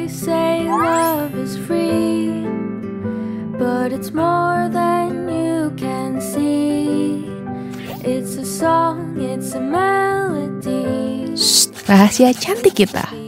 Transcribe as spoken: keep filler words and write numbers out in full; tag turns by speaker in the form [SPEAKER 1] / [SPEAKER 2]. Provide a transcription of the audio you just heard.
[SPEAKER 1] They say love is free, but it's more than you can see. It's a song, it's a melody.
[SPEAKER 2] Shh, rahasia cantik kita.